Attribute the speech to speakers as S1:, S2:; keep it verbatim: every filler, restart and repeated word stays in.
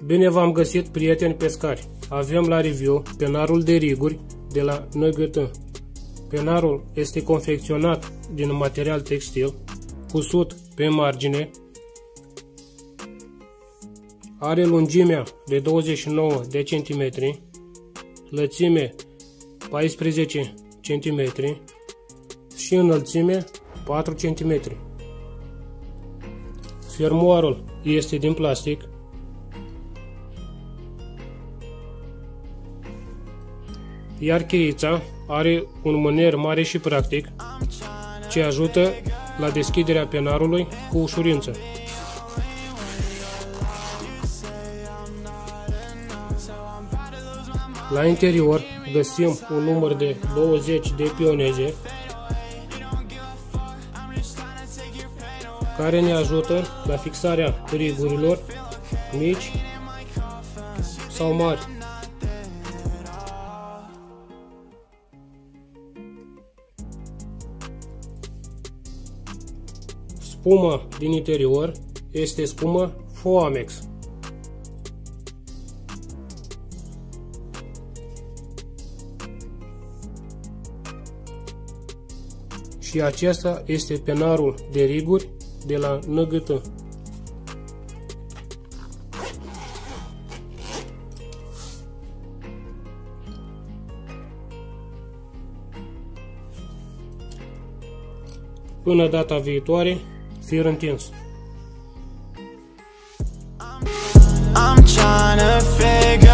S1: Bine v-am găsit, prieteni pescari! Avem la review penarul de riguri de la N G T. Penarul este confecționat din material textil, cusut pe margine, are lungimea de douăzeci și nouă de centimetri, lățime paisprezece centimetri și înălțime patru centimetri. Fermoarul este din plastic. Iar cheița are un mâner mare și practic, ce ajută la deschiderea penarului cu ușurință. La interior găsim un număr de douăzeci de pioneze care ne ajută la fixarea rigurilor mici sau mari. Spuma din interior este spumă Foamex. Și acesta este penarul de riguri de la N G T. Până data viitoare, fir întins!
S2: I'm trying to figure